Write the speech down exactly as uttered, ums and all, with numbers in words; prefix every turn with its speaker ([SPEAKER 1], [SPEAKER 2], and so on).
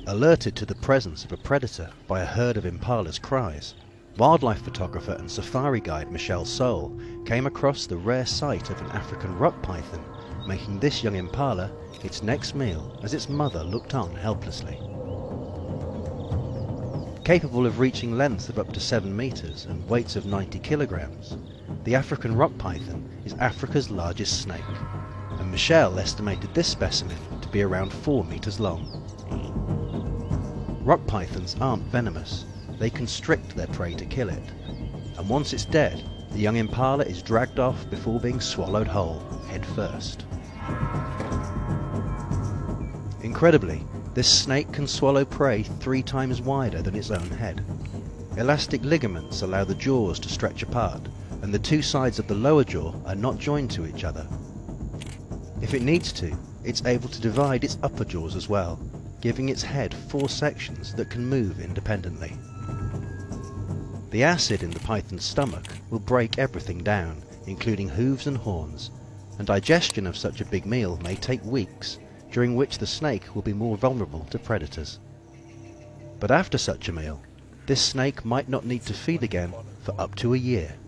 [SPEAKER 1] Alerted to the presence of a predator by a herd of impalas' cries, wildlife photographer and safari guide Michelle Soule came across the rare sight of an African rock python, making this young impala its next meal as its mother looked on helplessly. Capable of reaching lengths of up to seven meters and weights of ninety kilograms, the African rock python is Africa's largest snake, and Michelle estimated this specimen to be around four meters long. Rock pythons aren't venomous, they constrict their prey to kill it, and once it's dead, the young impala is dragged off before being swallowed whole, head first. Incredibly, this snake can swallow prey three times wider than its own head. Elastic ligaments allow the jaws to stretch apart, and the two sides of the lower jaw are not joined to each other. If it needs to, it's able to divide its upper jaws as well, giving its head four sections that can move independently. The acid in the python's stomach will break everything down, including hooves and horns, and digestion of such a big meal may take weeks, during which the snake will be more vulnerable to predators. But after such a meal, this snake might not need to feed again for up to a year.